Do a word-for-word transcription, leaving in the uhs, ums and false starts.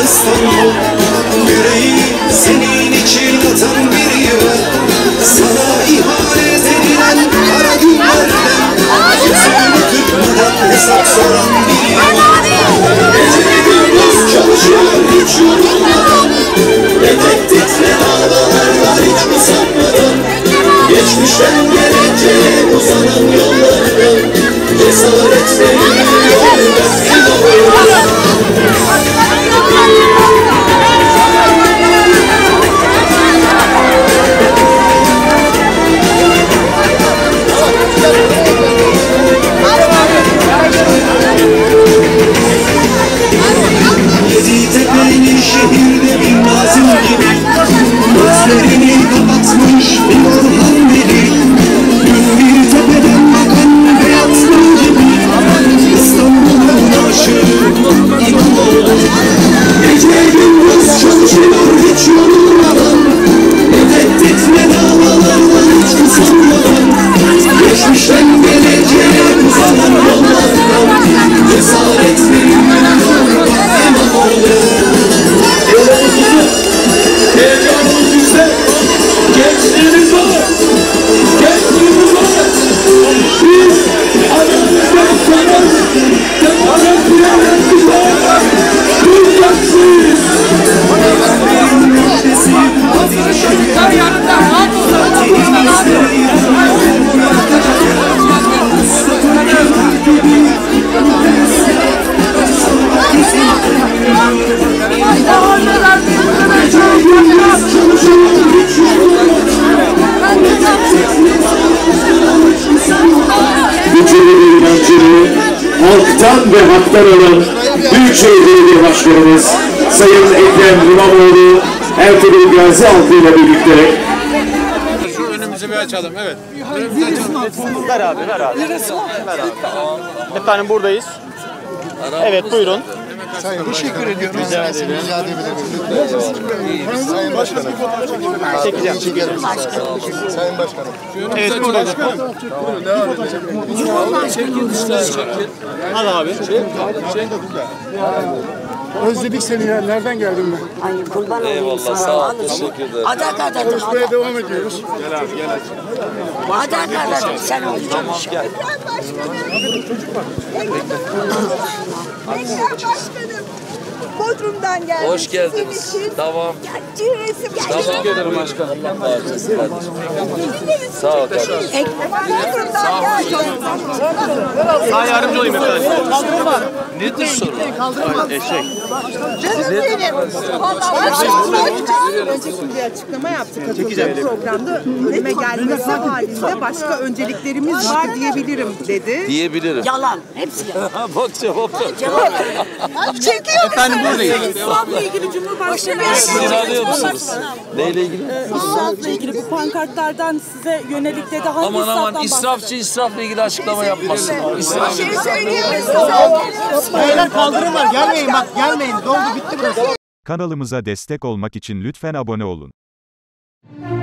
İstanbul. Yüreği senin için atan bir yılan. Sana ihanet edilen kara günlerden yüzünü kırpmadan hesap soran bir yılan. Gece gündüz çalışıyor hiç yorulmadan. Ne tehdit ne davalar var hiç usanmadan. Geçmişten geleceğe uzanan yollardan cesaret verir yolda inanıyorum. Yeditepe'li şehirde bir nazım gibi gözlerini kapatmış bir Orhan Veli. Gün bir tepeden bakan beyaz gül gibi İstanbul'un aşığı İmamoğlu. Gece gündüz çalışıyor hiç yorulmadan. Ne tehdit ne davalar var hiç usanmadan. Geçmişten geleceğe uzanan yollardan cesaret veriyor İmamoğlu. Heyecanımız yüksek, gençliğimiz var, gençliğimiz var. Biz aramızdan sanat, demokrasiye var, duracaksınız. Çocuklar yanında, rahat Bütünü inancını halktan ve haktan olan Büyükşehir Belediye Başkanımız Sayın Ekrem İmamoğlu Ertuğrul Gazi halkıyla birlikte. Şu önümüzü bir açalım, evet. Ver abi, ver abi. Ver abi. Efendim buradayız. Evet buyurun. Sayın teşekkür ediyorum. Rica ederim. Rica edebilirim. Sayın Başkanım. Çekeceğim, çekeceğim. Sayın Başkanım. Evet buyurun. Al abi. Özledik seni ya. Nereden geldin ben? Ay kurban olayım sana. Sağ ol, teşekkür ederim. Adak adadım. Konuşmaya devam ediyoruz. Gel abi, gel hadi. Adak adadım. Sen olacaksın. Tamam, gel. Başkanım. Bodrum'dan geldim. Hoş geldiniz. Sizin için. Tamam. Gerçi resim Teşekkür ederim başkanım. Allah razı olsun. Sağ ol kardeşim. Bodrum'dan geldim. Daha yardımcı olayım efendim. Nedir sorun? Eşek. Canım benim. Vallahi önceki bir açıklama yaptık katıldığım programda. Önüme gelmesi halinde başka önceliklerimiz var diyebilirim dedi. Diyebilirim. Yalan. Hepsi yalan. Bak cevap ver. Çekiyor Efendim buradayız. İslam'la ilgili Cumhurbaşkanı Siz inanıyor musunuz? Neyle ilgili? İslam'la ilgili bu pankartlardan size yönelik dedi. Hangi Aman aman İslam'dan israfçı israfla ilgili açıklama yapmasın. İsraf. Bir şey söyleyemezsiniz. Beyler kaldırım var. Gelmeyin bak gelmeyin. Doldu bitti burası. Kanalımıza destek olmak için lütfen abone olun.